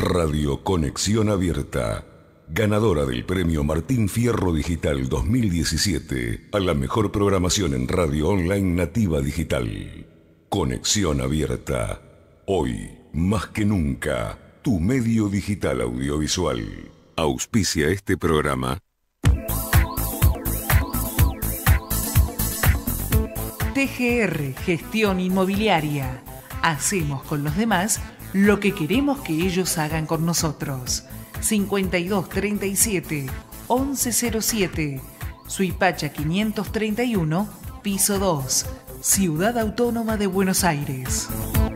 Radio Conexión Abierta, ganadora del Premio Martín Fierro Digital 2017 a la mejor programación en radio online nativa digital. Conexión Abierta, hoy más que nunca, tu medio digital audiovisual. Auspicia este programa. TGR Gestión Inmobiliaria. Hacemos con los demás lo que queremos que ellos hagan con nosotros. 5237 1107, Suipacha 531, piso 2, Ciudad Autónoma de Buenos Aires.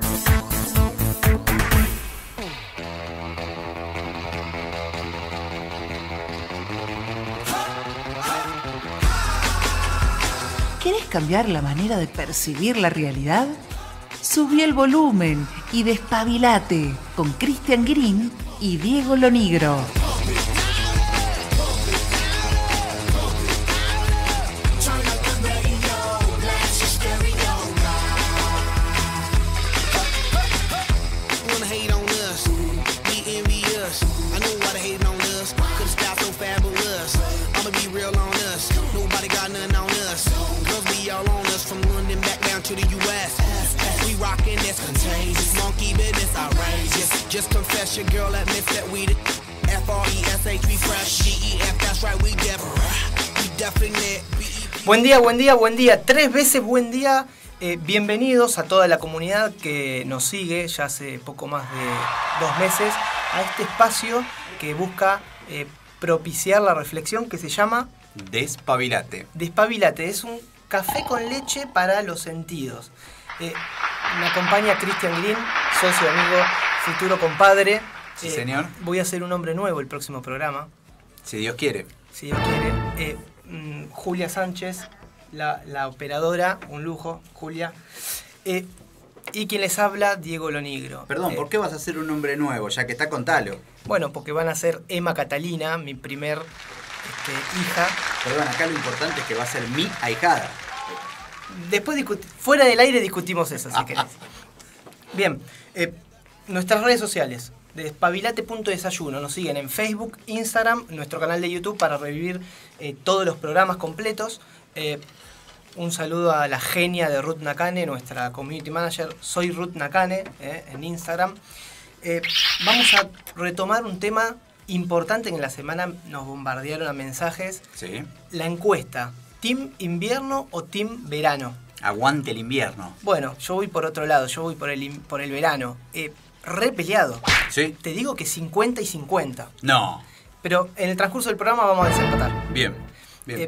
¿Querés cambiar la manera de percibir la realidad? Subí el volumen y despabilate con Cristian Green y Diego Lonigro. Just confess your girl admits that we the F-R-E-S-H, we fresh, G-E-F, that's right, we definite. Buen día, buen día, buen día. 3 veces buen día. Bienvenidos a toda la comunidad que nos sigue ya hace poco más de 2 meses a este espacio que busca propiciar la reflexión que se llama Despabilate. Despabilate, es un café con leche para los sentidos. Me acompaña Cristian Green, socio, amigo, futuro compadre. Sí, señor. Voy a ser un hombre nuevo el próximo programa. Si Dios quiere. Si Dios quiere. Julia Sánchez, la operadora, un lujo, Julia. Y quien les habla, Diego Lonigro. Perdón, ¿por qué vas a ser un hombre nuevo? Ya que está, contalo. Bueno, porque van a ser Emma Catalina, mi primer hija. Perdón, acá lo importante es que va a ser mi ahijada. Después, fuera del aire, discutimos eso, si querés. Bien, nuestras redes sociales, despabilate.desayuno, nos siguen en Facebook, Instagram, nuestro canal de YouTube para revivir todos los programas completos. Un saludo a la genia de Ruth Nakane, nuestra community manager. Soy Ruth Nakane en Instagram. Vamos a retomar un tema importante que en la semana nos bombardearon a mensajes. Sí. La encuesta. ¿Team invierno o team verano? Aguante el invierno. Bueno, yo voy por otro lado, yo voy por el verano. Re peleado. Sí. Te digo que 50 y 50. No. Pero en el transcurso del programa vamos a desempatar. Bien, bien.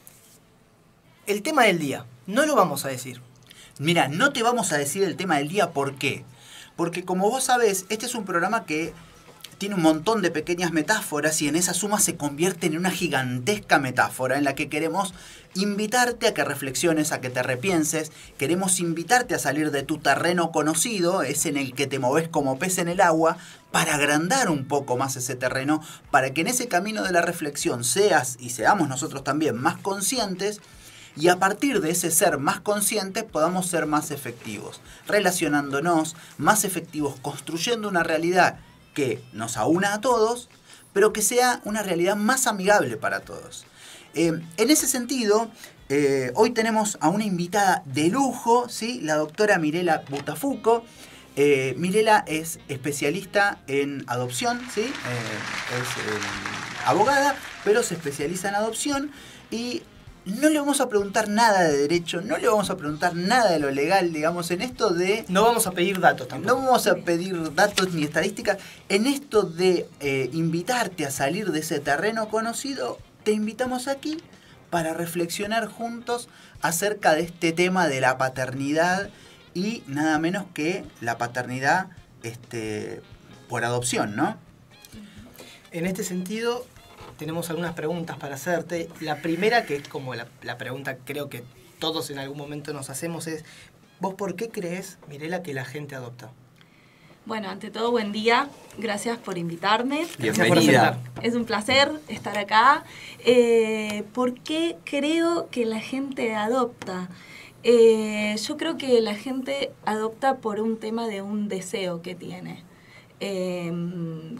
El tema del día, no lo vamos a decir. Mira, no te vamos a decir el tema del día, ¿por qué? Porque como vos sabés, este es un programa que tiene un montón de pequeñas metáforas y en esa suma se convierte en una gigantesca metáfora en la que queremos invitarte a que reflexiones, a que te repienses. Queremos invitarte a salir de tu terreno conocido, ese en el que te movés como pez en el agua, para agrandar un poco más ese terreno, para que en ese camino de la reflexión seas y seamos nosotros también más conscientes. Y a partir de ese ser más conscientes podamos ser más efectivos, relacionándonos, más efectivos, construyendo una realidad que nos aúna a todos, pero que sea una realidad más amigable para todos. En ese sentido, hoy tenemos a una invitada de lujo, ¿sí? La doctora Mirela Buttafuoco. Mirela es especialista en adopción, ¿sí? Es abogada, pero se especializa en adopción y no le vamos a preguntar nada de derecho, no le vamos a preguntar nada de lo legal, digamos, en esto de... No vamos a pedir datos tampoco. No vamos a pedir datos ni estadísticas. En esto de invitarte a salir de ese terreno conocido, te invitamos aquí para reflexionar juntos acerca de este tema de la paternidad y nada menos que la paternidad por adopción, ¿no? En este sentido, tenemos algunas preguntas para hacerte. La primera, que es como la pregunta creo que todos en algún momento nos hacemos, es ¿vos por qué crees, Mirela, que la gente adopta? Bueno, ante todo, buen día. Gracias por invitarme. Bienvenida. Es un placer estar acá. ¿Por qué creo que la gente adopta? Yo creo que la gente adopta por un tema de un deseo que tiene.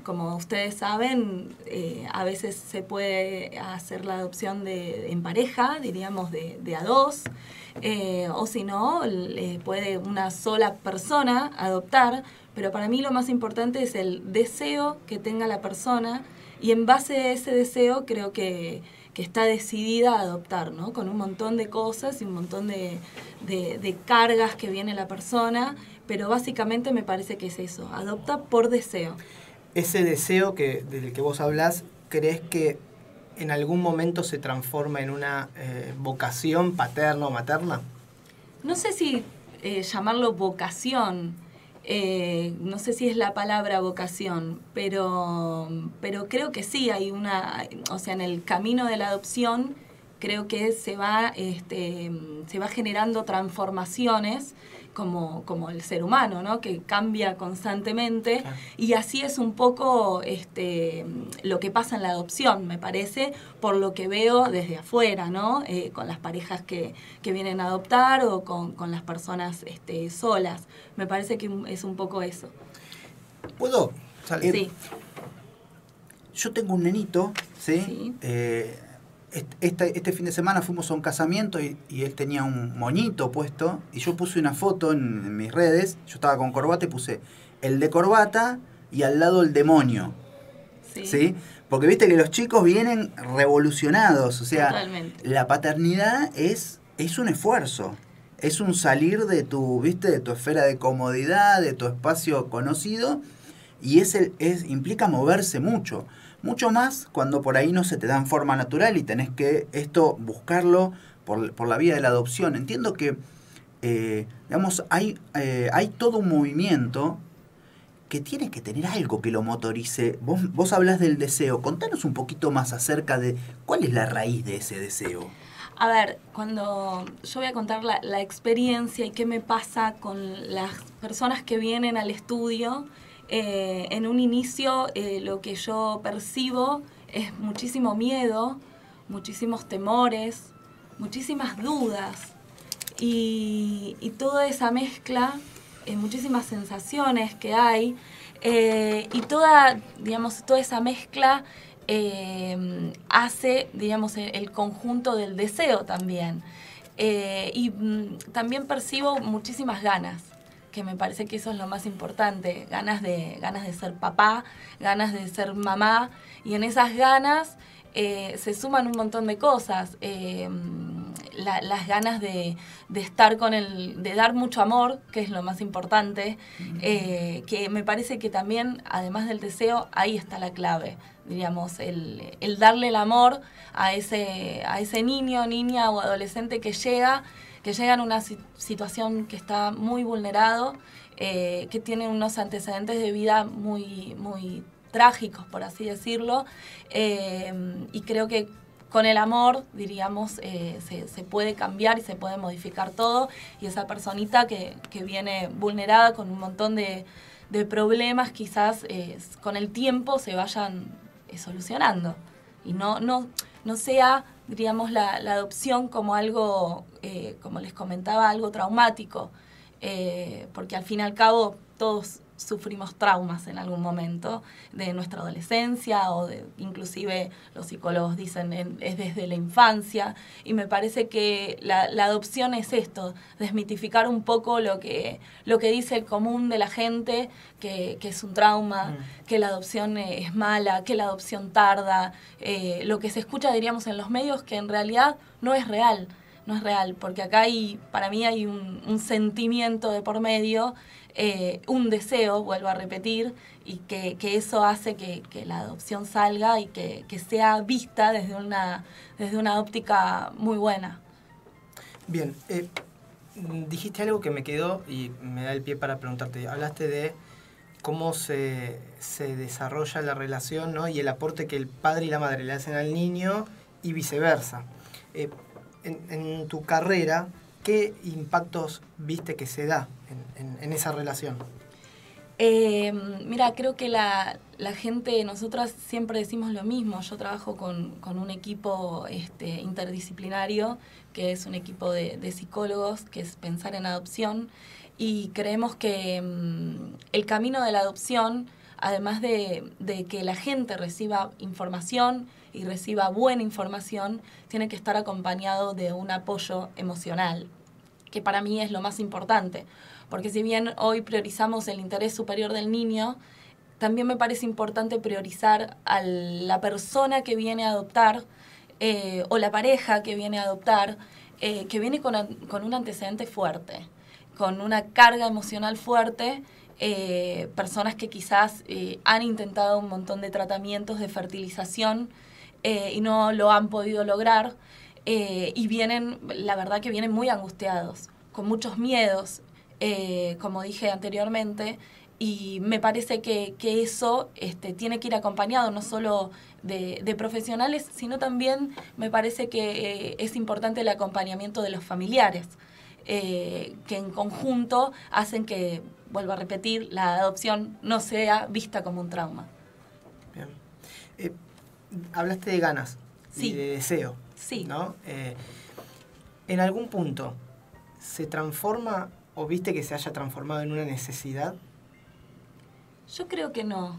como ustedes saben, a veces se puede hacer la adopción en pareja, diríamos de a dos, o si no, puede una sola persona adoptar, pero para mí lo más importante es el deseo que tenga la persona, y en base a ese deseo creo que está decidida a adoptar, ¿no? Con un montón de cosas y un montón de cargas que viene la persona, pero básicamente me parece que es eso, adopta por deseo. Ese deseo del que vos hablás, ¿crees que en algún momento se transforma en una vocación paterna o materna? No sé si llamarlo vocación, no sé si es la palabra vocación, pero creo que sí hay o sea, en el camino de la adopción creo que se va generando transformaciones como el ser humano, ¿no? Que cambia constantemente. Claro. Y así es un poco lo que pasa en la adopción, me parece, por lo que veo desde afuera, ¿no? Con las parejas que vienen a adoptar o con las personas solas. Me parece que es un poco eso. ¿Puedo? Sí. Yo tengo un nenito, ¿sí? Sí. Este fin de semana fuimos a un casamiento y él tenía un moñito puesto y yo puse una foto en mis redes, yo estaba con corbata y puse el de corbata y al lado el demonio. Sí. ¿Sí? Porque viste que los chicos vienen revolucionados, o sea, totalmente. La paternidad es un esfuerzo, es un salir de tu esfera de comodidad, de tu espacio conocido, y implica moverse mucho más cuando por ahí no se te da en forma natural y tenés que buscarlo por la vía de la adopción. Entiendo que hay todo un movimiento que tiene que tener algo que lo motorice. Vos hablás del deseo. Contanos un poquito más acerca de cuál es la raíz de ese deseo. A ver, cuando yo voy a contar la experiencia y qué me pasa con las personas que vienen al estudio, en un inicio lo que yo percibo es muchísimo miedo, muchísimos temores, muchísimas dudas y toda esa mezcla, muchísimas sensaciones que hay y toda esa mezcla hace, digamos, el conjunto del deseo también. Y también percibo muchísimas ganas, que me parece que eso es lo más importante, ganas de ser papá, ganas de ser mamá, y en esas ganas se suman un montón de cosas, las ganas de estar de dar mucho amor, que es lo más importante, que me parece que también, además del deseo, ahí está la clave, diríamos, el darle el amor a ese niño, niña o adolescente que llega en una situación que está muy vulnerado, que tiene unos antecedentes de vida muy, muy trágicos, por así decirlo, y creo que con el amor, diríamos, se puede cambiar y se puede modificar todo, y esa personita que viene vulnerada con un montón de problemas, quizás con el tiempo se vayan solucionando, y no sea, diríamos, la adopción como algo, como les comentaba, algo traumático, porque al fin y al cabo todos sufrimos traumas en algún momento de nuestra adolescencia o inclusive los psicólogos dicen es desde la infancia, y me parece que la adopción es esto, desmitificar un poco lo que dice el común de la gente, que es un trauma, que la adopción es mala, que la adopción tarda, lo que se escucha, diríamos, en los medios, que en realidad no es real, porque acá para mí hay un sentimiento de por medio, un deseo, vuelvo a repetir, y que eso hace que la adopción salga y que sea vista desde una óptica muy buena. Bien, dijiste algo que me quedó y me da el pie para preguntarte. Hablaste de cómo se desarrolla la relación, ¿no? Y el aporte que el padre y la madre le hacen al niño y viceversa. En tu carrera, ¿qué impactos viste que se da en esa relación? Mira, creo que la gente, nosotras siempre decimos lo mismo. Yo trabajo con un equipo interdisciplinario, que es un equipo de psicólogos, que es pensar en adopción, y creemos que el camino de la adopción, además de que la gente reciba información y reciba buena información, tiene que estar acompañado de un apoyo emocional, que para mí es lo más importante. Porque si bien hoy priorizamos el interés superior del niño, también me parece importante priorizar a la persona que viene a adoptar o la pareja que viene a adoptar, que viene con un antecedente fuerte, con una carga emocional fuerte, personas que quizás han intentado un montón de tratamientos de fertilización y no lo han podido lograr, y vienen, la verdad que vienen muy angustiados, con muchos miedos, como dije anteriormente, y me parece que eso tiene que ir acompañado no solo de profesionales, sino también me parece que es importante el acompañamiento de los familiares, que en conjunto hacen que, vuelvo a repetir, la adopción no sea vista como un trauma. Bien. Hablaste de ganas Sí. y de deseo, Sí. ¿no? ¿En algún punto se transforma o viste que se haya transformado en una necesidad? Yo creo que no.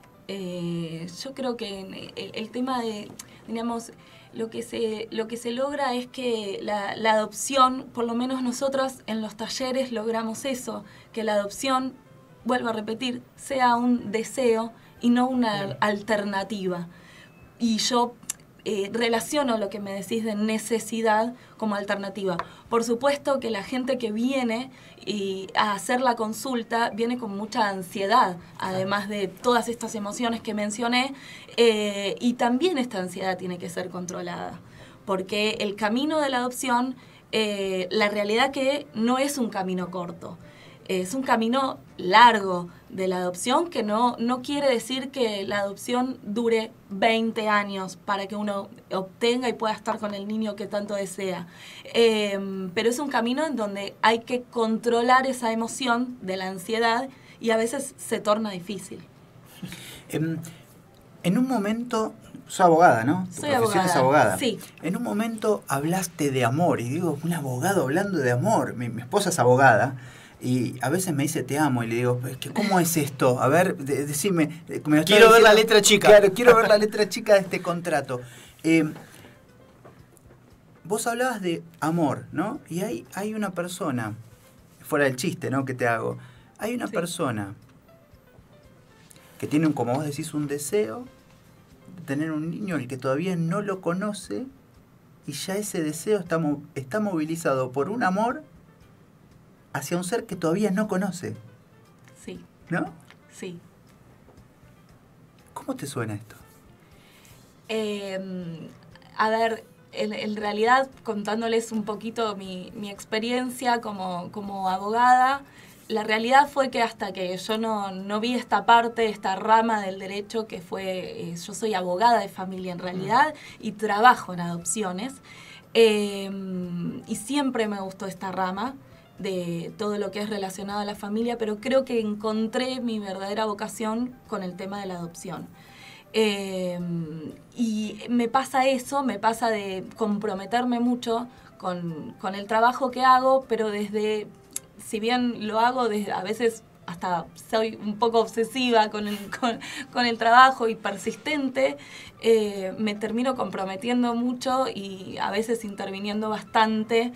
Yo creo que el tema de, digamos, lo que se logra es que la adopción, por lo menos nosotros en los talleres logramos eso, que la adopción, vuelvo a repetir, sea un deseo y no una alternativa. Y yo relaciono lo que me decís de necesidad como alternativa. Por supuesto que la gente que viene a hacer la consulta viene con mucha ansiedad, además de todas estas emociones que mencioné, y también esta ansiedad tiene que ser controlada, porque el camino de la adopción, la realidad que no es un camino corto, es un camino largo de la adopción, que no quiere decir que la adopción dure 20 años para que uno obtenga y pueda estar con el niño que tanto desea. Pero es un camino en donde hay que controlar esa emoción de la ansiedad y a veces se torna difícil. En un momento, sos abogada, ¿no? Tu Soy profesión abogada, es abogada. sí. En un momento hablaste de amor, y digo, un abogado hablando de amor. Mi esposa es abogada, y a veces me dice te amo, y le digo, ¿cómo es esto? A ver, decime. Quiero ver la letra chica. Claro, quiero ver la letra chica de este contrato. Vos hablabas de amor, ¿no? Y hay una persona, fuera del chiste, ¿no?, que te hago. Hay una persona que tiene, como vos decís, un deseo de tener un niño el que todavía no lo conoce, y ya ese deseo está movilizado por un amor hacia un ser que todavía no conoce, Sí, ¿no? sí. ¿Cómo te suena esto? A ver, en realidad, contándoles un poquito mi experiencia como abogada, la realidad fue que hasta que yo no vi esta parte, esta rama del derecho que fue, yo soy abogada de familia en realidad y trabajo en adopciones, y siempre me gustó esta rama de todo lo que es relacionado a la familia, pero creo que encontré mi verdadera vocación con el tema de la adopción. Y me pasa eso, me pasa de comprometerme mucho con el trabajo que hago, pero si bien lo hago a veces hasta soy un poco obsesiva con el trabajo y persistente, me termino comprometiendo mucho y a veces interviniendo bastante,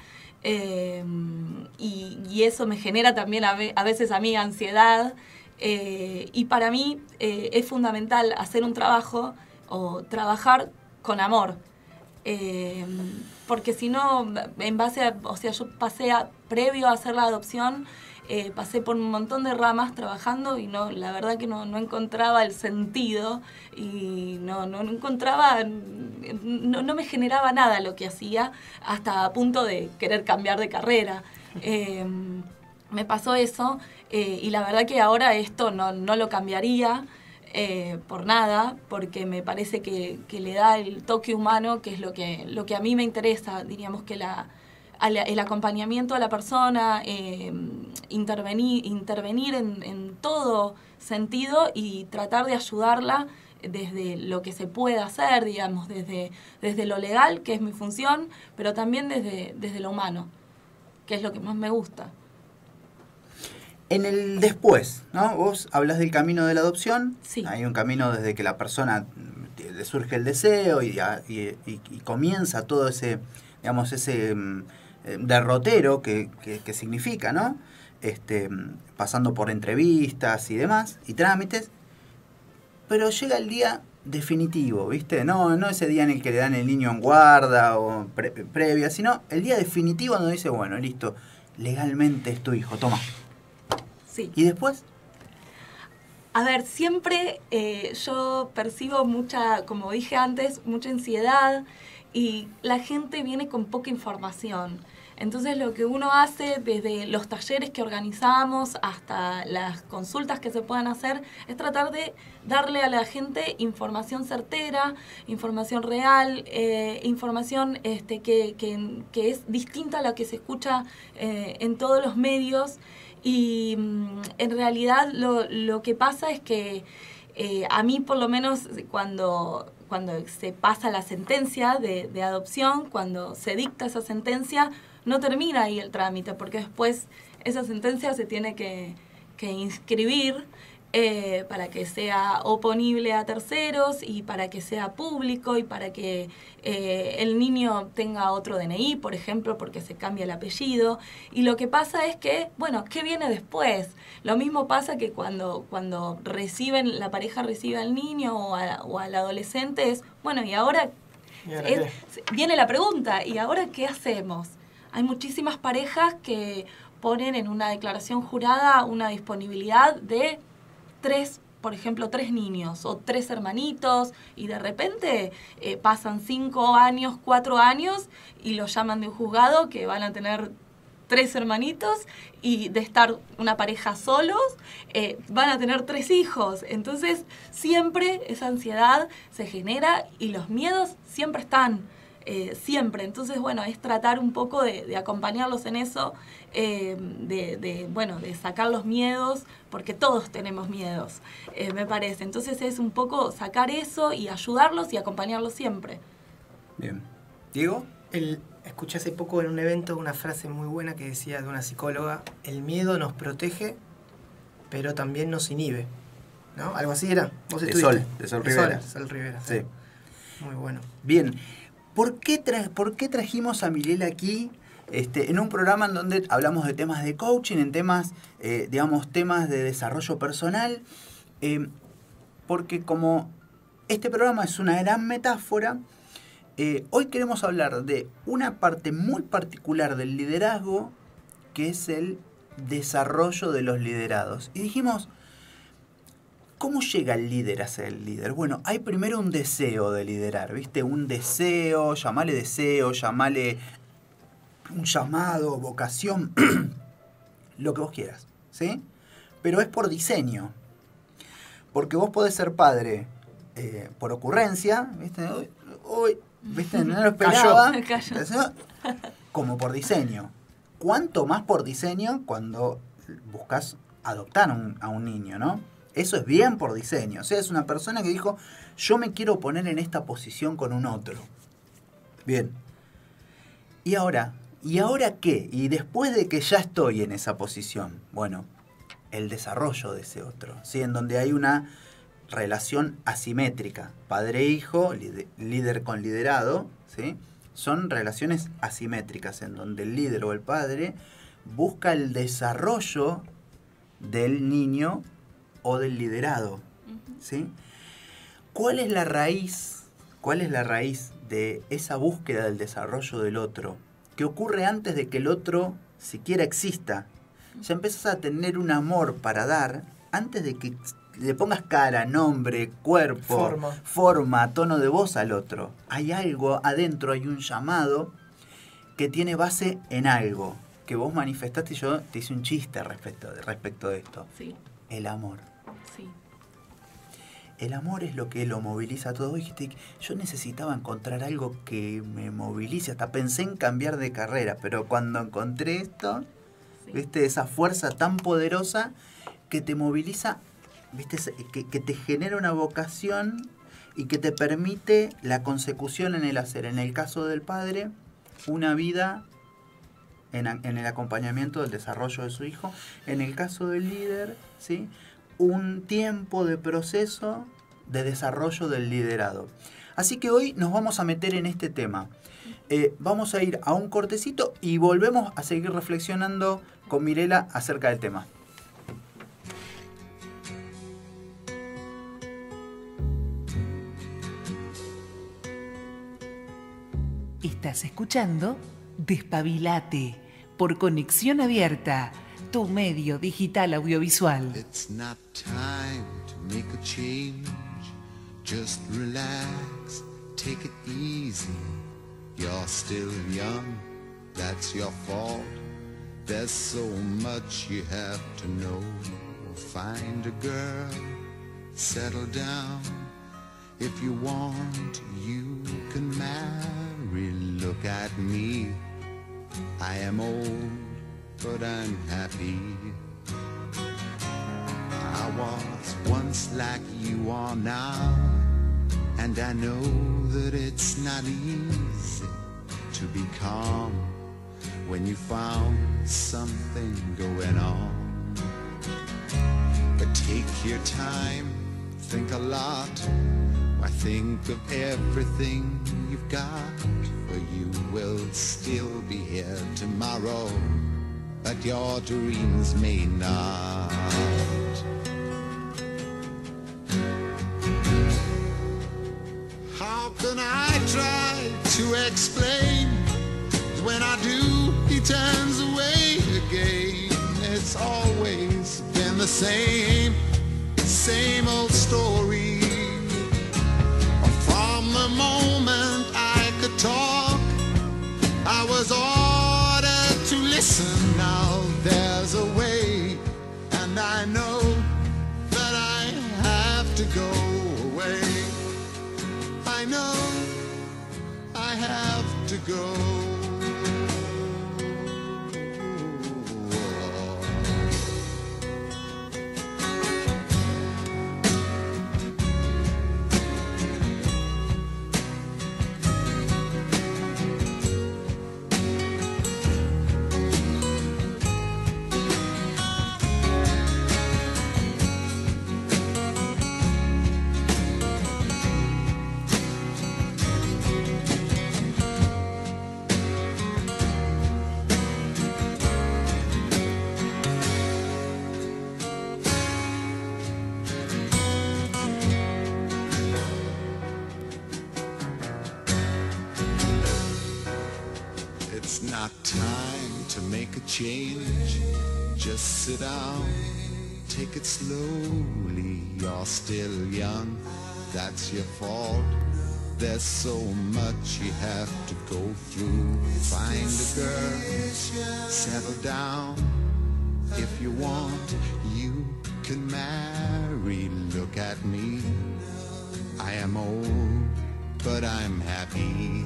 y eso me genera también a veces a mí ansiedad. Y para mí es fundamental hacer un trabajo o trabajar con amor, porque si no, yo previo a hacer la adopción, pasé por un montón de ramas trabajando y la verdad que no encontraba el sentido y no encontraba, no me generaba nada lo que hacía, hasta a punto de querer cambiar de carrera. Me pasó eso, y la verdad que ahora esto no lo cambiaría por nada, porque me parece que le da el toque humano, que es lo que a mí me interesa. Diríamos que el acompañamiento a la persona, intervenir en todo sentido y tratar de ayudarla desde lo que se pueda hacer, digamos, desde lo legal, que es mi función, pero también desde lo humano, que es lo que más me gusta. En el después, ¿no? Vos hablas del camino de la adopción. Sí. Hay un camino desde que la persona le surge el deseo y comienza todo ese, digamos, ese derrotero que significa, ¿no? Pasando por entrevistas y demás, y trámites. Pero llega el día definitivo, ¿viste? No ese día en el que le dan el niño en guarda o previa, sino el día definitivo donde dice, bueno, listo, legalmente es tu hijo, toma. Sí. ¿Y después? A ver, siempre yo percibo mucha, como dije antes, mucha ansiedad y la gente viene con poca información. Entonces lo que uno hace desde los talleres que organizamos hasta las consultas que se puedan hacer es tratar de darle a la gente información certera, información real, información que es distinta a la que se escucha en todos los medios. Y en realidad lo que pasa es que a mí por lo menos cuando se pasa la sentencia de adopción, cuando se dicta esa sentencia, no termina ahí el trámite, porque después esa sentencia se tiene que inscribir para que sea oponible a terceros y para que sea público y para que el niño tenga otro DNI, por ejemplo, porque se cambia el apellido. Y lo que pasa es que, bueno, ¿qué viene después? Lo mismo pasa que cuando la pareja recibe al niño o al adolescente es, bueno, ¿y ahora? Viene la pregunta, ¿y ahora qué hacemos? Hay muchísimas parejas que ponen en una declaración jurada una disponibilidad de 3 niños o 3 hermanitos y de repente pasan 5 años, 4 años y los llaman de un juzgado que van a tener 3 hermanitos y de estar una pareja solos van a tener 3 hijos. Entonces siempre esa ansiedad se genera y los miedos siempre están. Siempre. Entonces, bueno, es tratar un poco de acompañarlos en eso, de sacar los miedos, porque todos tenemos miedos, me parece. Entonces es un poco sacar eso y ayudarlos y acompañarlos siempre. Bien. ¿Diego? Escuché hace poco en un evento una frase muy buena que decía de una psicóloga: el miedo nos protege, pero también nos inhibe. ¿No? Algo así era. ¿Vos estuviste? De Sol Rivera. Sol Rivera, sí. Muy bueno. Bien. ¿Por qué trajimos a Mirela aquí en un programa en donde hablamos de temas de coaching, en temas, temas de desarrollo personal? Porque como este programa es una gran metáfora, hoy queremos hablar de una parte muy particular del liderazgo, que es el desarrollo de los liderados. Y dijimos, ¿cómo llega el líder a ser el líder? Bueno, hay primero un deseo de liderar, ¿viste? Un deseo, llamale un llamado, vocación, lo que vos quieras, ¿sí? Pero es por diseño. Porque vos podés ser padre por ocurrencia, ¿viste? Hoy, ¿viste? No lo esperaba. Cayó. Como por diseño. ¿Cuánto más por diseño cuando buscas adoptar a un niño, ¿no? Eso es bien por diseño. O sea, es una persona que dijo, yo me quiero poner en esta posición con un otro. Bien. ¿Y ahora qué? Y después de que ya estoy en esa posición, bueno, el desarrollo de ese otro, ¿sí? En donde hay una relación asimétrica. Padre-hijo, líder con liderado, ¿sí? Son relaciones asimétricas en donde el líder o el padre busca el desarrollo del niño o del liderado, ¿sí? ¿Cuál es la raíz de esa búsqueda del desarrollo del otro? Que ocurre antes de que el otro siquiera exista. Ya empiezas a tener un amor para dar antes de que le pongas cara, nombre, cuerpo, forma, tono de voz al otro. Hay algo adentro, hay un llamado que tiene base en algo que vos manifestaste y yo te hice un chiste respecto de esto. Sí. El amor. Sí. El amor es lo que lo moviliza todo. Dijiste, yo necesitaba encontrar algo que me movilice. Hasta pensé en cambiar de carrera, pero cuando encontré esto, sí. ¿Viste? Esa fuerza tan poderosa que te moviliza, ¿viste? Que te genera una vocación y que te permite la consecución en el hacer. En el caso del padre, una vida en el acompañamiento del desarrollo de su hijo. En el caso del líder, ¿sí? Un tiempo de proceso de desarrollo del liderado. Así que hoy nos vamos a meter en este tema. Vamos a ir a un cortecito y volvemos a seguir reflexionando con Mirela acerca del tema. Estás escuchando Despabilate por Conexión Abierta, tu medio digital audiovisual. It's not time to make a change. Just relax, take it easy. You're still young, that's your fault. There's so much you have to know. Find a girl, settle down. If you want, you can marry. Look at me, I am old, but I'm happy. I was once like you are now, and I know that it's not easy to be calm when you found something going on. But take your time, think a lot. Why, think of everything you've got, for you will still be here tomorrow, but your dreams may not. How can I try to explain? When I do, he turns away again. It's always been the same old story. From the moment I could talk, I was ordered to listen. Now there's a way, and I know that I have to go away. I know I have to go. It's not time to make a change. Just sit down, take it slowly. You're still young, that's your fault. There's so much you have to go through. Find a girl, settle down. If you want, you can marry. Look at me, I am old, but I'm happy.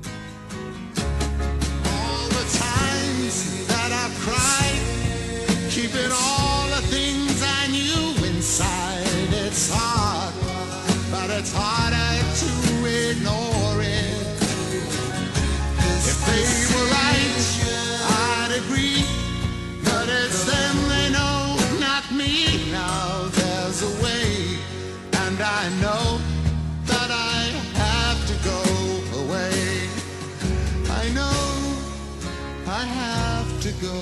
Times that I've cried, keeping all the things I knew inside. It's hard, but it's harder to ignore it. If they were right, I'd agree, but it's them they know, not me. Now there's a way, and I know that I have to go away. I know I have to go.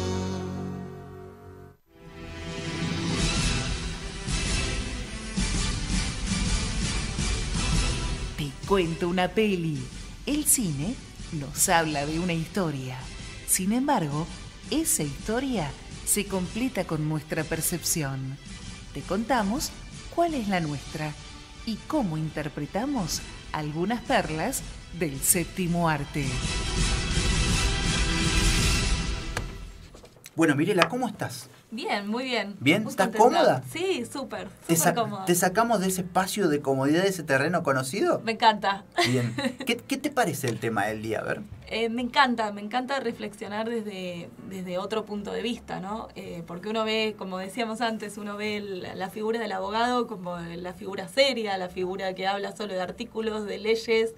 Te cuento una peli. El cine nos habla de una historia. Sin embargo, esa historia se completa con nuestra percepción. Te contamos cuál es la nuestra y cómo interpretamos algunas perlas del séptimo arte. Bueno, Mirela, ¿cómo estás? Bien, muy bien. ¿Bien? Justo ¿Estás cómoda? Sí, súper cómoda. ¿Te sacamos de ese espacio de comodidad, de ese terreno conocido? Me encanta. Bien. ¿Qué te parece el tema del día? A ver. Me encanta reflexionar desde otro punto de vista, ¿no? Porque uno ve, como decíamos antes, uno ve la figura del abogado como la figura seria, la figura que habla solo de artículos, de leyes,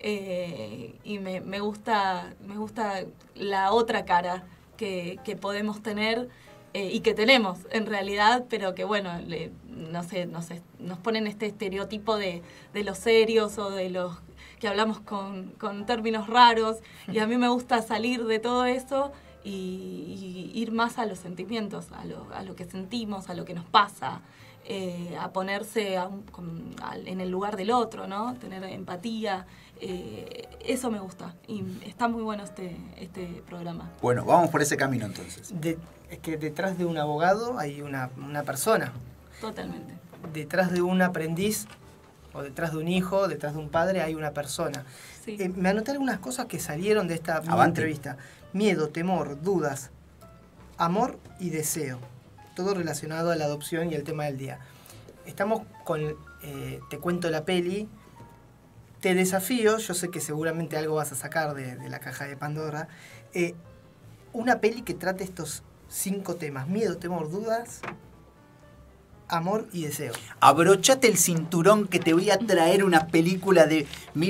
y me gusta la otra cara que podemos tener y que tenemos en realidad, pero que bueno, no sé, nos ponen este estereotipo de los serios o de los que hablamos con términos raros, y a mí me gusta salir de todo eso y ir más a los sentimientos, a lo que sentimos, a lo que nos pasa, a ponerse en el lugar del otro, ¿no? Tener empatía. Eso me gusta y está muy bueno este programa. Bueno, vamos por ese camino entonces. Es que detrás de un abogado hay una persona. Totalmente. Detrás de un aprendiz, o detrás de un hijo, detrás de un padre, hay una persona. Sí. Me anoté algunas cosas que salieron de esta entrevista. Miedo, temor, dudas, amor y deseo. Todo relacionado a la adopción y el tema del día. Estamos con Te cuento la peli. Te desafío, yo sé que seguramente algo vas a sacar de la caja de Pandora. Una peli que trate estos 5 temas. Miedo, temor, dudas, amor y deseo. Abrochate el cinturón que te voy a traer una película de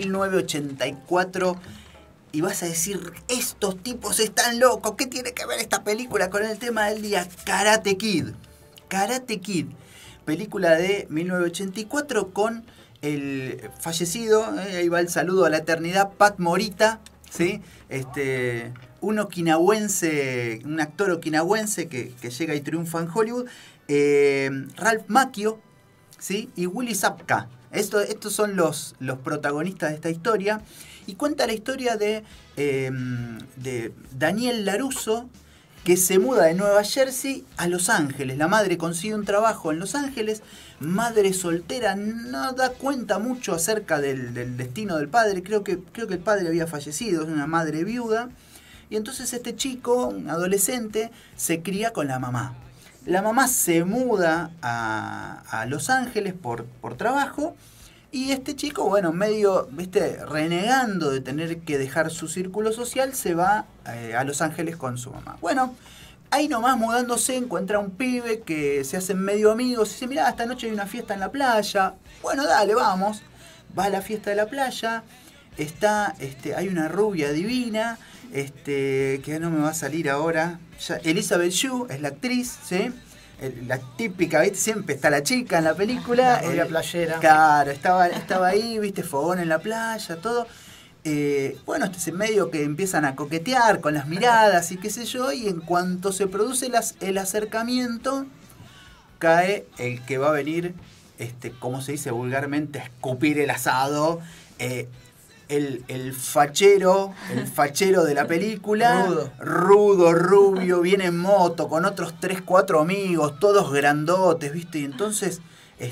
1984 y vas a decir, estos tipos están locos, ¿qué tiene que ver esta película con el tema del día? Karate Kid. Karate Kid, película de 1984 con el fallecido, ahí va el saludo a la eternidad, Pat Morita, ¿sí? Un okinawense, un actor okinawense que llega y triunfa en Hollywood, Ralph Macchio, ¿sí? Y Willy Zabka. Estos son los protagonistas de esta historia. Y cuenta la historia de Daniel LaRusso, que se muda de Nueva Jersey a Los Ángeles. La madre consigue un trabajo en Los Ángeles, madre soltera, no da cuenta mucho acerca del destino del padre. Creo que el padre había fallecido, es una madre viuda. Y entonces este chico, un adolescente, se cría con la mamá. La mamá se muda a Los Ángeles por trabajo. Y este chico, bueno, medio, renegando de tener que dejar su círculo social, se va a Los Ángeles con su mamá. Bueno, ahí nomás mudándose encuentra un pibe que se hacen medio amigos y dice, mirá, esta noche hay una fiesta en la playa. Bueno, dale, vamos. Va a la fiesta de la playa, hay una rubia divina, que no me va a salir ahora. Elizabeth Shue es la actriz, ¿sí? La típica, ¿viste? Siempre está la chica en la película. La playera. Claro, estaba ahí, ¿viste? Fogón en la playa, todo. Bueno, es en medio que empiezan a coquetear con las miradas y qué sé yo, y en cuanto se produce el acercamiento, cae el que va a venir, como se dice vulgarmente, a escupir el asado, el fachero de la película, rudo, rubio, viene en moto con otros 3, 4 amigos, todos grandotes, ¿viste? Y entonces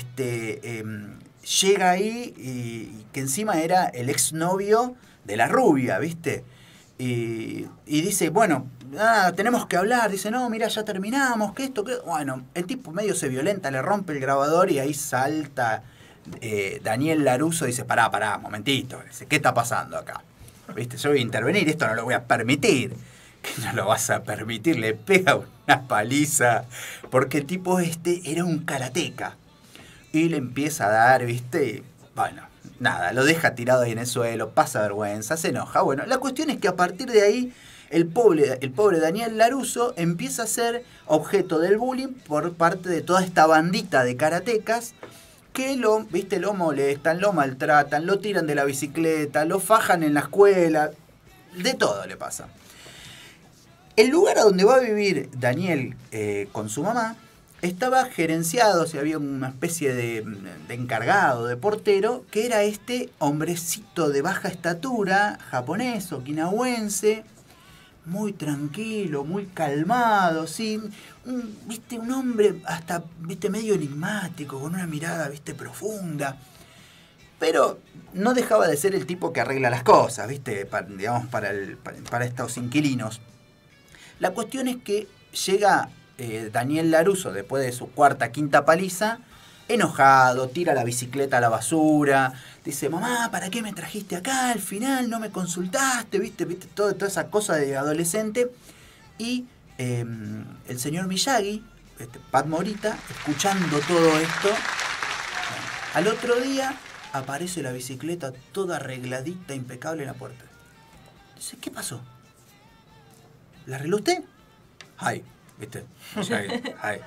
llega ahí y que encima era el exnovio de la rubia, ¿viste? Y dice, bueno, tenemos que hablar. Dice, no, mira, ya terminamos, que esto, que... Bueno, el tipo medio se violenta, le rompe el grabador y ahí salta Daniel LaRusso. Dice, pará, momentito. Dice, ¿qué está pasando acá? ¿Viste? Yo voy a intervenir, esto no lo voy a permitir. ¿Qué no lo vas a permitir? Le pega una paliza. Porque el tipo era un karateca. Y le empieza a dar, ¿viste? Bueno, nada, lo deja tirado ahí en el suelo, pasa vergüenza, se enoja. Bueno, la cuestión es que a partir de ahí, el pobre Daniel LaRusso empieza a ser objeto del bullying por parte de toda esta bandita de karatecas que lo molestan, lo maltratan, lo tiran de la bicicleta, lo fajan en la escuela, de todo le pasa. El lugar a donde va a vivir Daniel con su mamá estaba gerenciado, o sea, había una especie de encargado, de portero, que era este hombrecito de baja estatura, japonés, okinawense, muy tranquilo, muy calmado, ¿sí? Un hombre hasta, medio enigmático, con una mirada, profunda. Pero no dejaba de ser el tipo que arregla las cosas, para estos inquilinos. La cuestión es que llega Daniel LaRusso después de su cuarta, quinta paliza, enojado, tira la bicicleta a la basura, dice, mamá, ¿para qué me trajiste acá? Al final no me consultaste, viste toda esa cosa de adolescente. Y el señor Miyagi, Pat Morita, escuchando todo esto, al otro día aparece la bicicleta toda arregladita, impecable en la puerta. Dice, ¿qué pasó? ¿La arregló usted? Ay, ¿viste? Ay.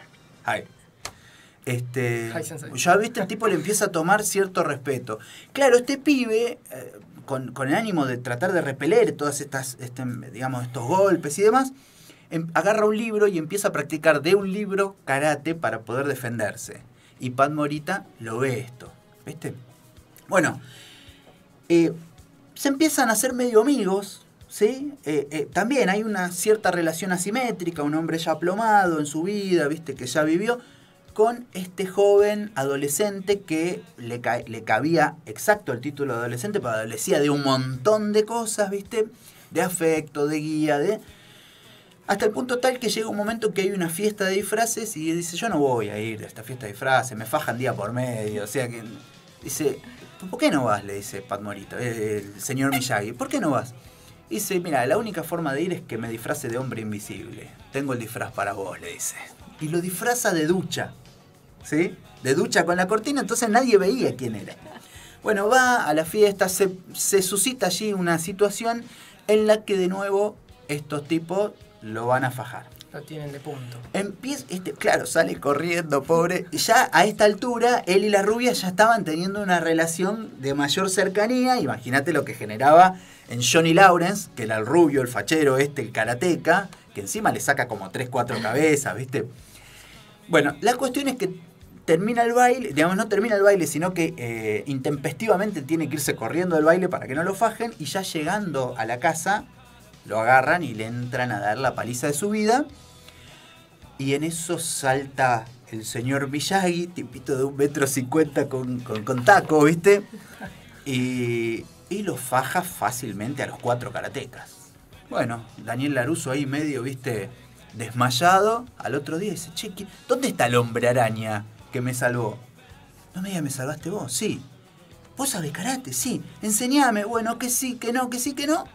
Ya viste, el tipo le empieza a tomar cierto respeto. Claro, este pibe, con el ánimo de tratar de repeler todas estas, digamos, estos golpes y demás, agarra un libro y empieza a practicar de un libro karate para poder defenderse. Y Pat Morita lo ve esto, ¿viste? Bueno, se empiezan a hacer medio amigos, ¿sí? También hay una cierta relación asimétrica, un hombre ya aplomado en su vida, ¿viste? Que ya vivió, con este joven adolescente que le cabía exacto el título de adolescente, pero adolecía de un montón de cosas, ¿viste? De afecto, de guía, hasta el punto tal que llega un momento que hay una fiesta de disfraces y dice, yo no voy a ir a esta fiesta de disfraces, me fajan día por medio, o sea que... Dice, ¿por qué no vas? Le dice Pat Morita, el señor Miyagi, ¿por qué no vas? Dice, mira, la única forma de ir es que me disfrace de hombre invisible. Tengo el disfraz para vos, le dice. Y lo disfraza de ducha, ¿sí? De ducha con la cortina, entonces nadie veía quién era. Bueno, va a la fiesta, se suscita allí una situación en la que de nuevo estos tipos lo van a fajar. Lo tienen de punto. Empieza, claro, sale corriendo, pobre. Ya a esta altura, él y la rubia ya estaban teniendo una relación de mayor cercanía. Imagínate lo que generaba en Johnny Lawrence, que era el rubio, el fachero el karateca, que encima le saca como 3, 4 cabezas, ¿viste? Bueno, la cuestión es que termina el baile, digamos, no termina el baile, sino que intempestivamente tiene que irse corriendo del baile para que no lo fajen, y ya llegando a la casa, lo agarran y le entran a dar la paliza de su vida. Y en eso salta el señor Miyagi, tipito de 1,50 m con taco, ¿viste? Y lo faja fácilmente a los 4 karatecas. Bueno, Daniel LaRusso ahí medio, ¿viste? Desmayado. Al otro día dice, che, ¿dónde está el hombre araña que me salvó? No me digas, ¿me salvaste vos? Sí. ¿Vos sabés karate? Sí. Enseñame. Bueno, que sí, que no, que sí, que no.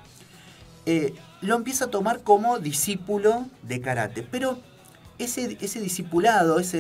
Lo empieza a tomar como discípulo de karate, pero ese discipulado, esa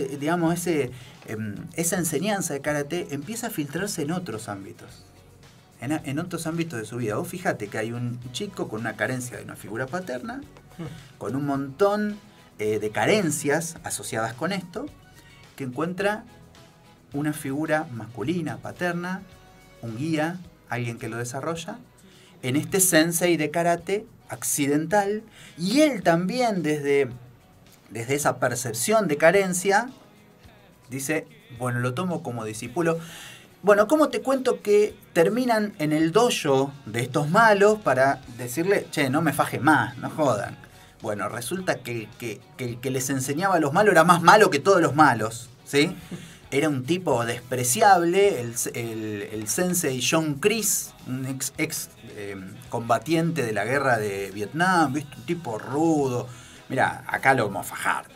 enseñanza de karate empieza a filtrarse en otros ámbitos, en otros ámbitos de su vida. Vos fíjate que hay un chico con una carencia de una figura paterna, con un montón de carencias asociadas con esto, que encuentra una figura masculina, paterna, un guía, alguien que lo desarrolla, en este sensei de karate accidental, y él también desde esa percepción de carencia dice, bueno, lo tomo como discípulo. Bueno, ¿cómo te cuento que terminan en el dojo de estos malos para decirle, che, no me fajes más, no jodan? Bueno, resulta que el que les enseñaba a los malos era más malo que todos los malos, ¿sí? Era un tipo despreciable, el sensei John Kreese, un ex combatiente de la guerra de Vietnam, ¿viste? Un tipo rudo. Mira, acá lo vamos a fajar.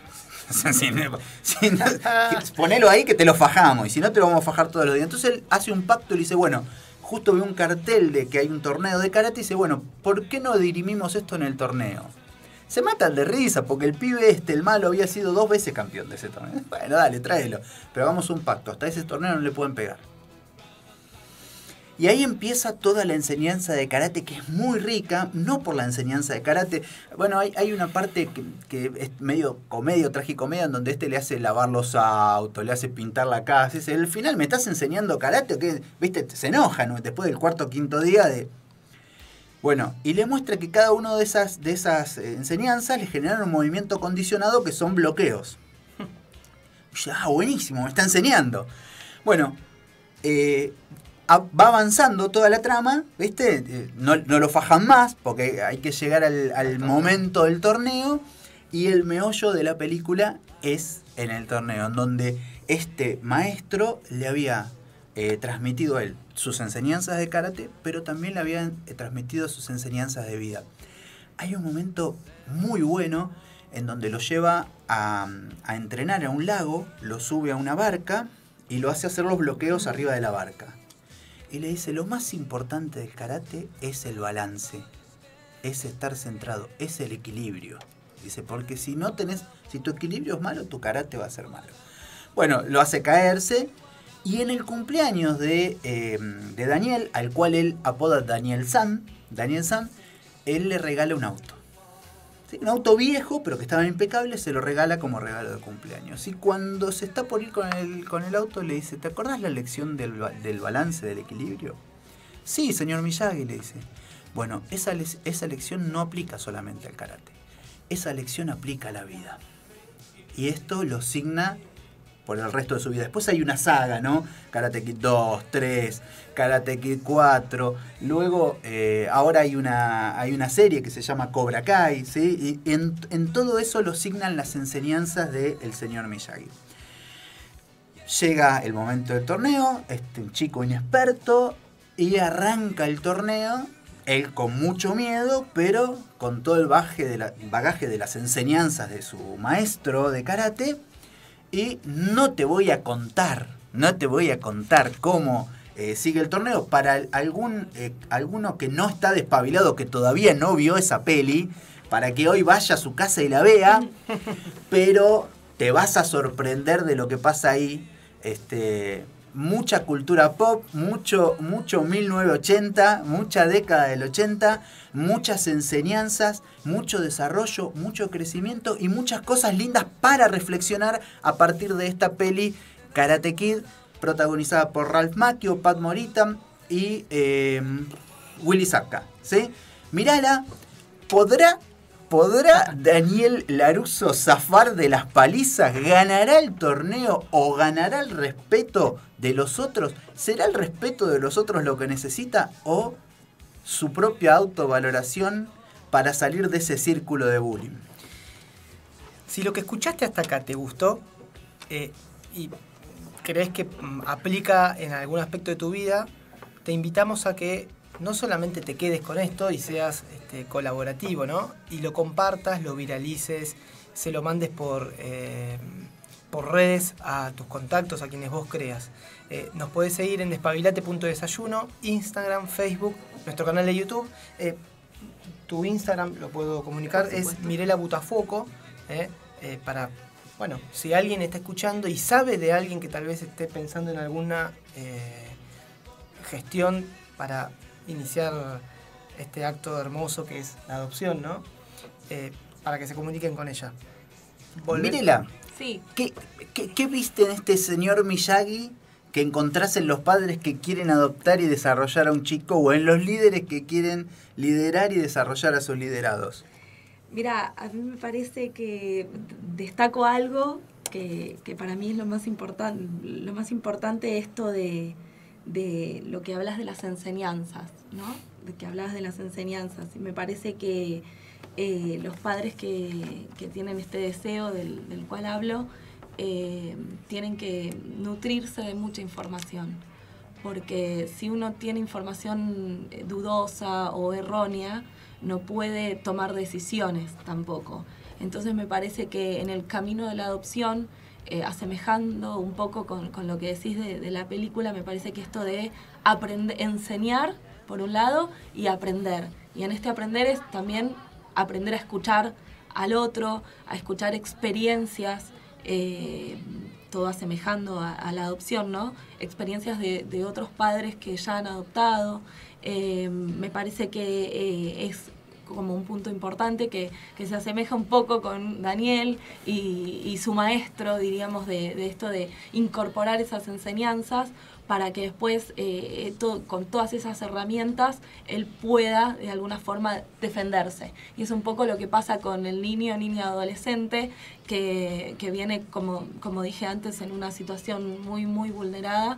Ponelo ahí que te lo fajamos, y si no te lo vamos a fajar todos los días. Entonces él hace un pacto y le dice, bueno, justo ve un cartel de que hay un torneo de karate y dice, bueno, ¿por qué no dirimimos esto en el torneo? Se matan de risa porque el pibe el malo, había sido 2 veces campeón de ese torneo. Bueno, dale, tráelo. Pero hagamos un pacto. Hasta ese torneo no le pueden pegar. Y ahí empieza toda la enseñanza de karate, que es muy rica, no por la enseñanza de karate. Bueno, hay una parte que es medio comedia, tragicomedia, en donde le hace lavar los autos, le hace pintar la casa. Dice, al final, ¿me estás enseñando karate? ¿O qué? ¿Viste? Se enoja, ¿no? Después del 4 o 5 día de... Bueno, y le muestra que cada una de esas enseñanzas le generan un movimiento condicionado que son bloqueos. Ya, buenísimo, me está enseñando. Bueno, va avanzando toda la trama, ¿viste? No lo fajan más porque hay que llegar al momento del torneo, y el meollo de la película es en el torneo, en donde este maestro le había transmitido a él sus enseñanzas de karate, pero también le habían transmitido sus enseñanzas de vida. Hay un momento muy bueno en donde lo lleva a entrenar a un lago, lo sube a una barca y lo hace hacer los bloqueos arriba de la barca. Y le dice, lo más importante del karate es el balance, es estar centrado, es el equilibrio. Dice, porque si tu equilibrio es malo, tu karate va a ser malo. Bueno, lo hace caerse y en el cumpleaños de Daniel, al cual él apoda Daniel San, él le regala un auto. ¿Sí? Un auto viejo, pero que estaba impecable, se lo regala como regalo de cumpleaños. Y cuando se está por ir con el auto, le dice, ¿te acordás la lección del balance, del equilibrio? Sí, señor Miyagi, le dice. Bueno, esa lección no aplica solamente al karate. Esa lección aplica a la vida. Y esto lo signa por el resto de su vida. Después hay una saga, ¿no? Karate Kid 2, 3, Karate Kid 4. Luego, ahora hay una serie que se llama Cobra Kai, ¿sí? Y en todo eso lo signan las enseñanzas del señor Miyagi. Llega el momento del torneo, un chico inexperto, y arranca el torneo, él con mucho miedo, pero con todo el bagaje de las enseñanzas de su maestro de karate. Y no te voy a contar cómo sigue el torneo. Para alguno que no está despabilado, que todavía no vio esa peli, para que hoy vaya a su casa y la vea, pero te vas a sorprender de lo que pasa ahí. Mucha cultura pop, mucho 1980, mucha década del 80, muchas enseñanzas, mucho desarrollo, mucho crecimiento y muchas cosas lindas para reflexionar a partir de esta peli Karate Kid, protagonizada por Ralph Macchio, Pat Morita y Willy Zabka, ¿sí? Mirala, ¿podrá Daniel Larusso zafar de las palizas? ¿Ganará el torneo o ganará el respeto de los otros? ¿Será el respeto de los otros lo que necesita o su propia autovaloración para salir de ese círculo de bullying? Si lo que escuchaste hasta acá te gustó y crees que aplica en algún aspecto de tu vida, te invitamos a que no solamente te quedes con esto y seas colaborativo, ¿no? Y lo compartas, lo viralices, se lo mandes por redes a tus contactos, a quienes vos creas. Nos podés seguir en despabilate.desayuno, Instagram, Facebook, nuestro canal de YouTube. Tu Instagram, lo puedo comunicar, es Mirela Butafoco, para, bueno, si alguien está escuchando y sabe de alguien que tal vez esté pensando en alguna gestión para iniciar este acto hermoso que es la adopción, ¿no? Para que se comuniquen con ella. Mirela, Sí. ¿qué viste en este señor Miyagi que encontrás en los padres que quieren adoptar y desarrollar a un chico o en los líderes que quieren liderar y desarrollar a sus liderados? Mira, a mí me parece que destaco algo que para mí es lo más importante esto de lo que hablas de las enseñanzas, ¿no? De que hablas de las enseñanzas. Y me parece que los padres que tienen este deseo del cual hablo, tienen que nutrirse de mucha información. Porque si uno tiene información dudosa o errónea, no puede tomar decisiones tampoco. Entonces me parece que en el camino de la adopción, asemejando un poco con lo que decís de la película, me parece que esto de enseñar, por un lado, y aprender. Y en este aprender es también aprender a escuchar al otro, a escuchar experiencias, todo asemejando a la adopción, ¿no? Experiencias de otros padres que ya han adoptado. Me parece que es como un punto importante que se asemeja un poco con Daniel y su maestro, diríamos, de esto de incorporar esas enseñanzas para que después, con todas esas herramientas, él pueda de alguna forma defenderse. Y es un poco lo que pasa con el niña adolescente que viene, como dije antes, en una situación muy, muy vulnerada,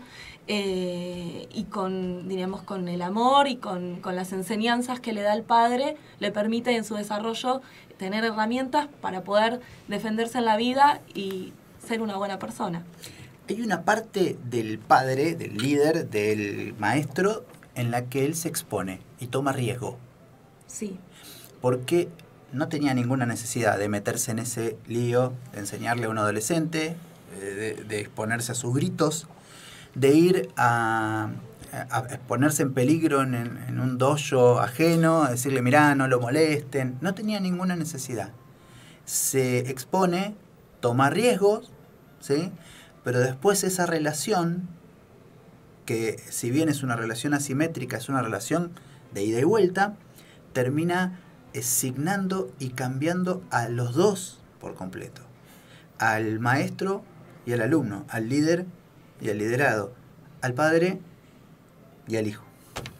y diríamos, con el amor y con las enseñanzas que le da el padre, le permite en su desarrollo tener herramientas para poder defenderse en la vida y ser una buena persona. Hay una parte del padre, del líder, del maestro, en la que él se expone y toma riesgo. Sí. Porque no tenía ninguna necesidad de meterse en ese lío, de enseñarle a un adolescente, de exponerse a sus gritos, de ir a ponerse en peligro en un dojo ajeno, a decirle, mirá, no lo molesten. No tenía ninguna necesidad. Se expone, toma riesgos, ¿sí? Pero después esa relación, que si bien es una relación asimétrica, es una relación de ida y vuelta, termina signando y cambiando a los dos por completo. Al maestro y al alumno, al líder y al liderado, al padre y al hijo.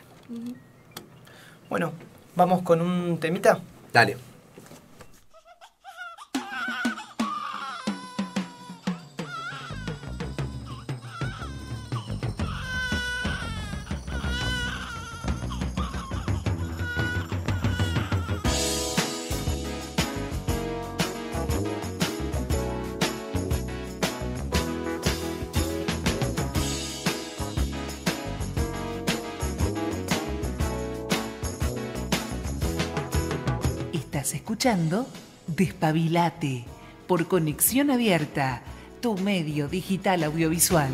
Bueno, vamos con un temita. Dale. Estás escuchando Despabilate por Conexión Abierta, tu medio digital audiovisual.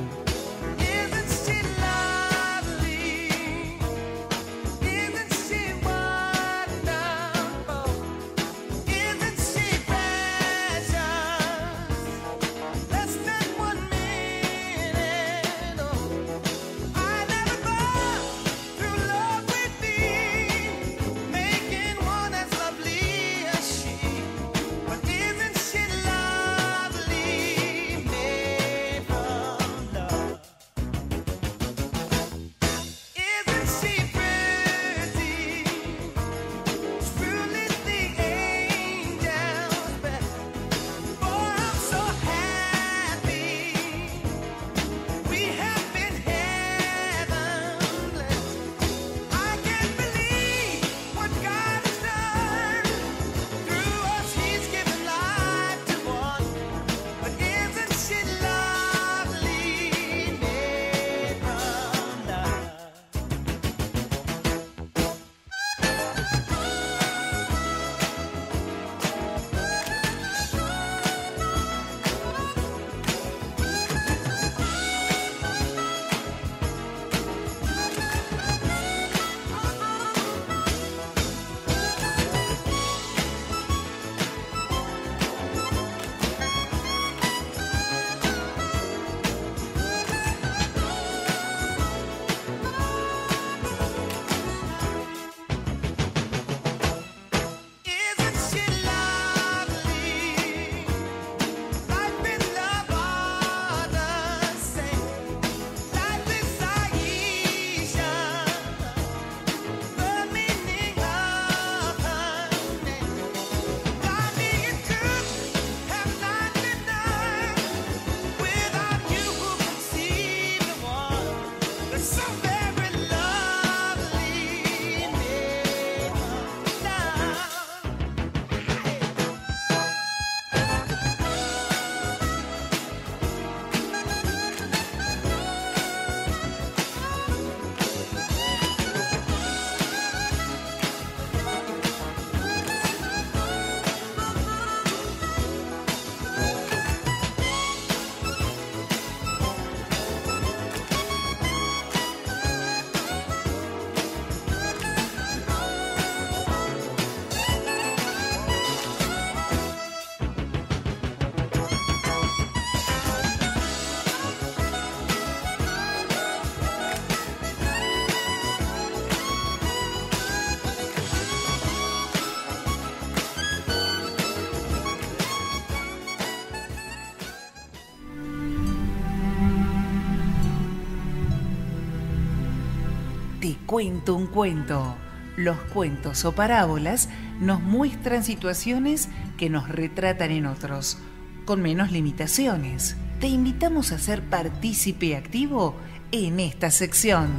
Te cuento un cuento. Los cuentos o parábolas nos muestran situaciones que nos retratan en otros, con menos limitaciones. Te invitamos a ser partícipe activo en esta sección.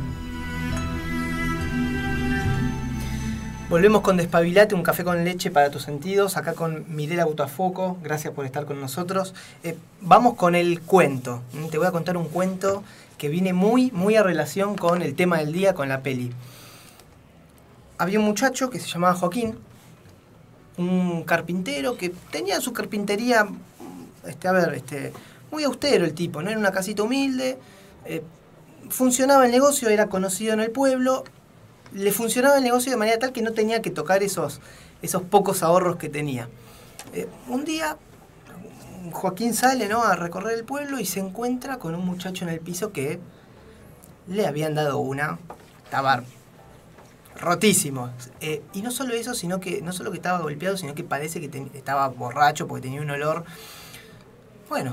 Volvemos con Despabilate, un café con leche para tus sentidos, acá con Mirela Botafoco, gracias por estar con nosotros. Vamos con el cuento. Te voy a contar un cuento que viene muy a relación con el tema del día, con la peli. Había un muchacho que se llamaba Joaquín, un carpintero que tenía su carpintería, muy austero el tipo, ¿no? Era una casita humilde, funcionaba el negocio, era conocido en el pueblo, le funcionaba el negocio de manera tal que no tenía que tocar esos pocos ahorros que tenía. Un día Joaquín sale, ¿no?, a recorrer el pueblo y se encuentra con un muchacho en el piso que le habían dado estaba rotísimo. Y no solo eso, sino que no solo que estaba golpeado, sino que parece que estaba borracho porque tenía un olor. Bueno,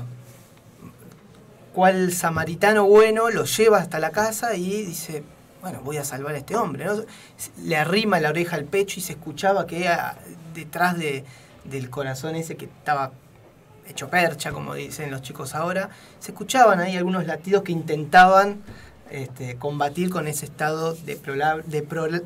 cual samaritano bueno lo lleva hasta la casa y dice, bueno, voy a salvar a este hombre, ¿no? Le arrima la oreja al pecho y se escuchaba que detrás del corazón ese que estaba hecho percha, como dicen los chicos ahora, se escuchaban ahí algunos latidos que intentaban combatir con ese estado deplorable.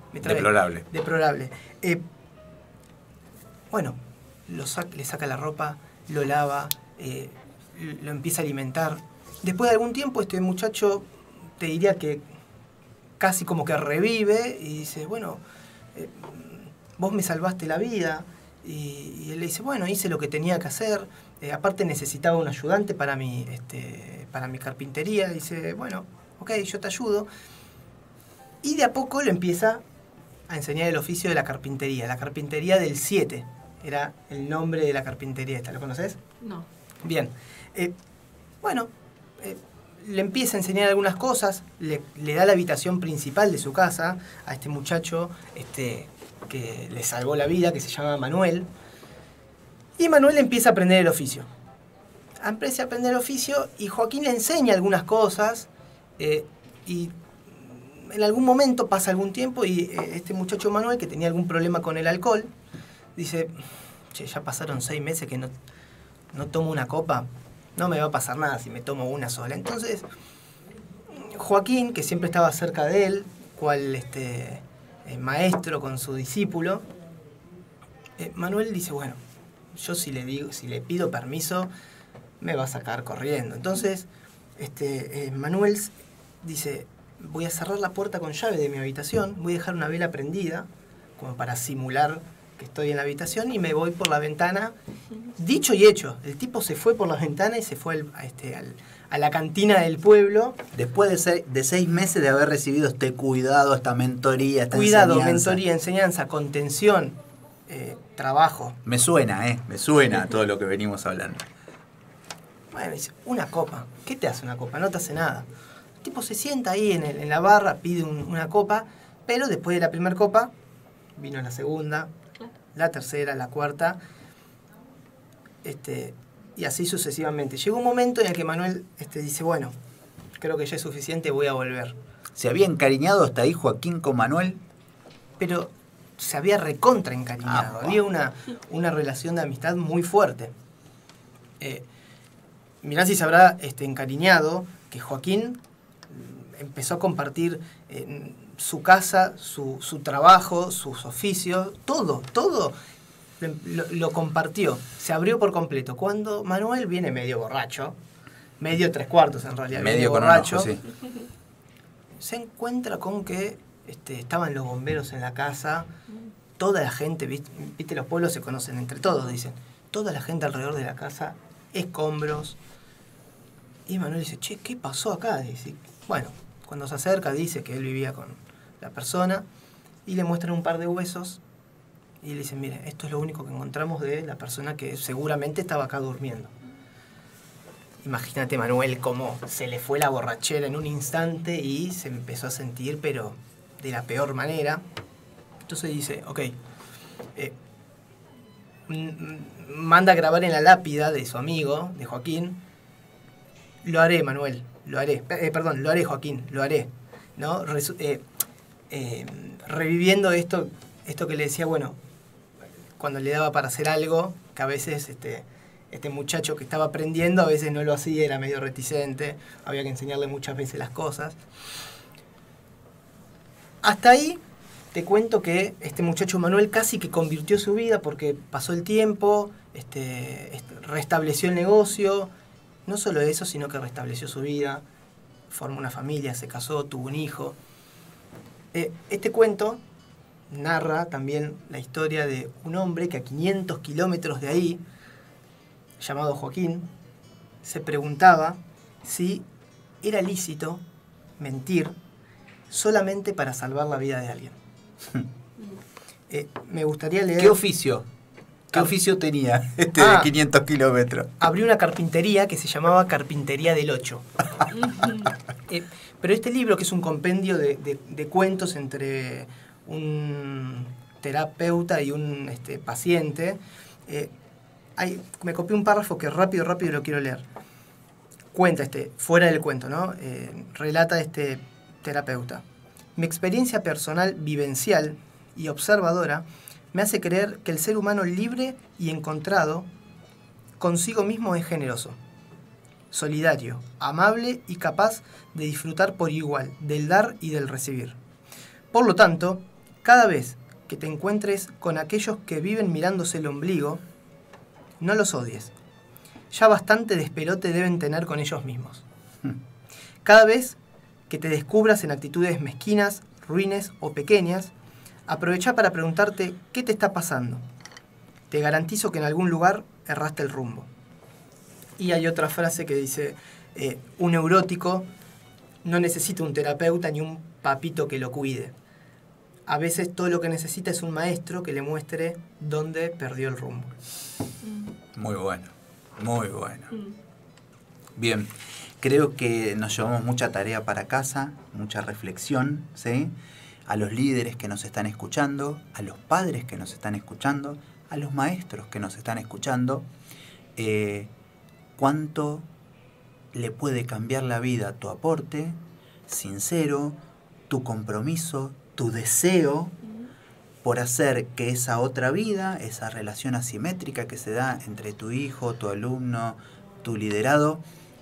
Bueno, le saca la ropa, lo lava, lo empieza a alimentar. Después de algún tiempo este muchacho, te diría que casi como que revive y dice, bueno, vos me salvaste la vida. Y él le dice, bueno, hice lo que tenía que hacer. Aparte necesitaba un ayudante para mi carpintería. Dice, bueno, ok, yo te ayudo. Y de a poco le empieza a enseñar el oficio de la carpintería. La carpintería del 7 era el nombre de la carpintería esta. ¿Lo conoces? No. Bien. Le empieza a enseñar algunas cosas. Le da la habitación principal de su casa a este muchacho que le salvó la vida, que se llama Manuel. Y Manuel empieza a aprender el oficio. Empieza a aprender el oficio y Joaquín le enseña algunas cosas. Y en algún momento pasa algún tiempo y este muchacho Manuel, que tenía algún problema con el alcohol, dice, che, ya pasaron 6 meses que no tomo una copa, no me va a pasar nada si me tomo una sola. Entonces, Joaquín, que siempre estaba cerca de él, cual maestro con su discípulo, Manuel dice, bueno, yo si le pido permiso, me va a sacar corriendo. Entonces, Manuel dice, voy a cerrar la puerta con llave de mi habitación, voy a dejar una vela prendida, como para simular que estoy en la habitación, y me voy por la ventana. Dicho y hecho, el tipo se fue por la ventana y se fue a la cantina del pueblo. Después de 6 meses de haber recibido este cuidado, esta mentoría, esta enseñanza. Mentoría, enseñanza, contención, trabajo. Me suena todo lo que venimos hablando. Bueno, dice, una copa. ¿Qué te hace una copa? No te hace nada. El tipo se sienta ahí en la barra, pide una copa, pero después de la primera copa, vino la segunda, la tercera, la cuarta, y así sucesivamente. Llegó un momento en el que Manuel dice, bueno, creo que ya es suficiente, voy a volver. ¿Se había encariñado hasta ahí Joaquín con Manuel? Pero se había recontra encariñado. Había una relación de amistad muy fuerte. Mirá si se habrá encariñado, que Joaquín empezó a compartir su casa, su trabajo, sus oficios, todo lo compartió, se abrió por completo. Cuando Manuel viene medio borracho, medio 3/4 en realidad, medio borracho, sí, se encuentra con que estaban los bomberos en la casa, toda la gente, viste, los pueblos se conocen entre todos, dicen, toda la gente alrededor de la casa, escombros. Y Manuel dice, che, ¿qué pasó acá? Dice, bueno, cuando se acerca dice que él vivía con la persona y le muestran un par de huesos y le dicen, mire, esto es lo único que encontramos de la persona que seguramente estaba acá durmiendo. Imagínate, Manuel, cómo se le fue la borrachera en un instante y se empezó a sentir, pero de la peor manera. Entonces dice, ok, manda a grabar en la lápida de su amigo, de Joaquín, lo haré, Manuel, lo haré. Lo haré, Joaquín, lo haré. ¿No? Reviviendo esto que le decía, bueno, cuando le daba para hacer algo, que a veces este muchacho que estaba aprendiendo, a veces no lo hacía, era medio reticente, había que enseñarle muchas veces las cosas. Hasta ahí te cuento que este muchacho Manuel casi que convirtió su vida porque pasó el tiempo, restableció el negocio. No solo eso, sino que restableció su vida, formó una familia, se casó, tuvo un hijo. Este cuento narra también la historia de un hombre que a 500 kilómetros de ahí, llamado Joaquín, se preguntaba si era lícito mentir solamente para salvar la vida de alguien. Me gustaría leer... ¿Qué oficio? ¿Qué oficio tenía de 500 kilómetros? Abrió una carpintería que se llamaba Carpintería del 8. Pero este libro, que es un compendio de cuentos entre un terapeuta y un paciente, me copié un párrafo que rápido lo quiero leer. Cuenta fuera del cuento, ¿no? Relata este terapeuta. Mi experiencia personal vivencial y observadora me hace creer que el ser humano libre y encontrado consigo mismo es generoso, solidario, amable y capaz de disfrutar por igual del dar y del recibir. Por lo tanto, cada vez que te encuentres con aquellos que viven mirándose el ombligo, no los odies. Ya bastante despelote deben tener con ellos mismos. Cada vez que te descubras en actitudes mezquinas, ruines o pequeñas, aprovecha para preguntarte qué te está pasando. Te garantizo que en algún lugar erraste el rumbo. Y hay otra frase que dice, un neurótico no necesita un terapeuta ni un papito que lo cuide. A veces todo lo que necesita es un maestro que le muestre dónde perdió el rumbo. Muy bueno, muy bueno. Bien, creo que nos llevamos mucha tarea para casa, mucha reflexión, ¿sí? A los líderes que nos están escuchando, a los padres que nos están escuchando, a los maestros que nos están escuchando, cuánto le puede cambiar la vida tu aporte sincero, tu compromiso, tu deseo por hacer que esa otra vida, esa relación asimétrica que se da entre tu hijo, tu alumno, tu liderado,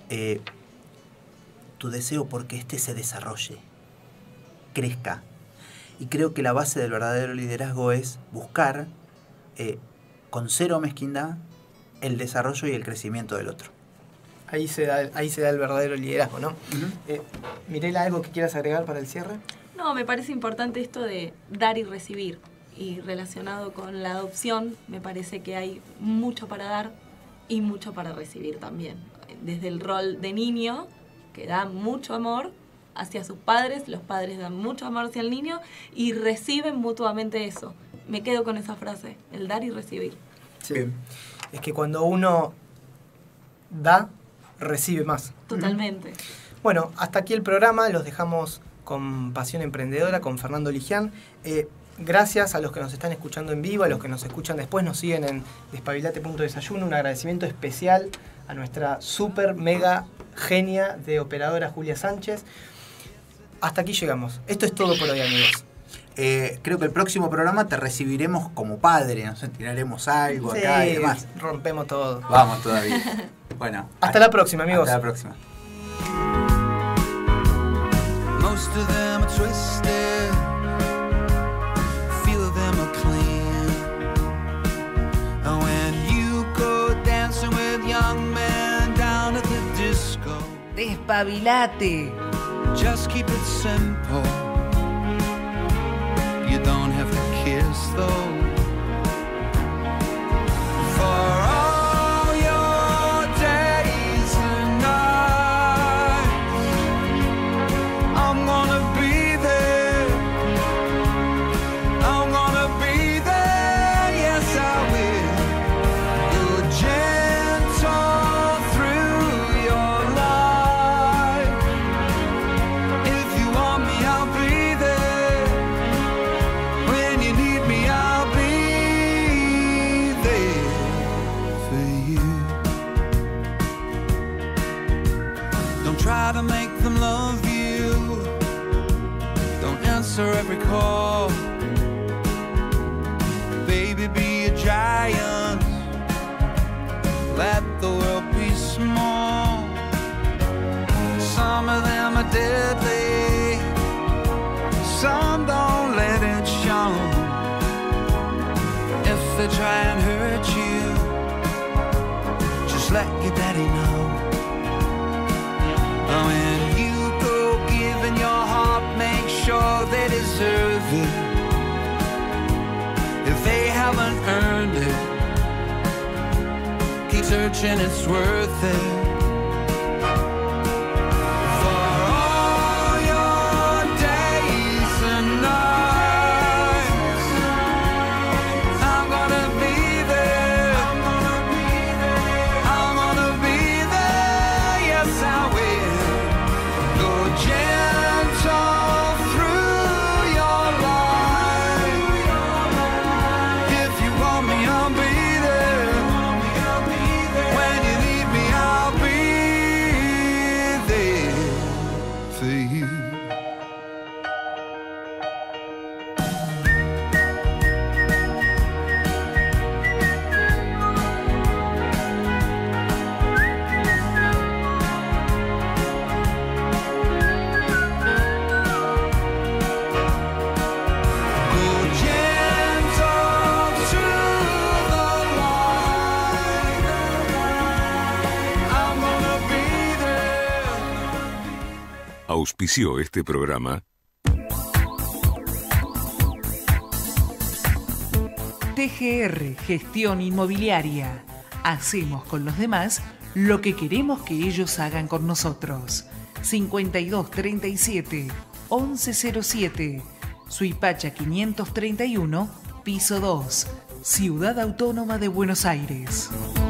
tu deseo porque éste se desarrolle, crezca. Y creo que la base del verdadero liderazgo es buscar, con cero mezquindad, el desarrollo y el crecimiento del otro. Ahí se da el verdadero liderazgo, ¿no? Mirela, ¿algo que quieras agregar para el cierre? No, me parece importante esto de dar y recibir. Y relacionado con la adopción, me parece que hay mucho para dar y mucho para recibir también. Desde el rol de niño, que da mucho amor hacia sus padres, los padres dan mucho amor hacia el niño y reciben mutuamente eso. Me quedo con esa frase, el dar y recibir. Sí. Es que cuando uno da, recibe más. Totalmente. Bueno, hasta aquí el programa, los dejamos con Pasión Emprendedora, con Fernando Ligián. Gracias a los que nos están escuchando en vivo, a los que nos escuchan después, nos siguen en despabilate.desayuno. Un agradecimiento especial a nuestra super mega genia de operadora Julia Sánchez. Hasta aquí llegamos. Esto es todo por hoy, amigos. Creo que el próximo programa te recibiremos como padre, nos tiraremos algo acá y demás. Rompemos todo. Vamos todavía. Bueno. Hasta la próxima, amigos. Hasta la próxima. Most of them are twisted, few of them are clean. And when you go dancing with young men down at the disco, Despabilate. just keep it simple. You don't have to kiss though. For all your days and nights, I'm gonna be there. I'm gonna be there, yes I will. You're gentle through your life. If you want me, I'll be there. When you need me, I'll be there for you. Don't try to make them love you. Don't answer every call. Baby, be a giant. Let the world be small. Some of them are deadly. Some don't let it show. If they try and hurt you, just let your daddy know. When you go giving your heart, make sure they deserve it. haven't earned it. Keep searching, it's worth it. Auspició este programa TGR Gestión Inmobiliaria. Hacemos con los demás lo que queremos que ellos hagan con nosotros. 5237 1107 Suipacha 531, piso 2, Ciudad Autónoma de Buenos Aires.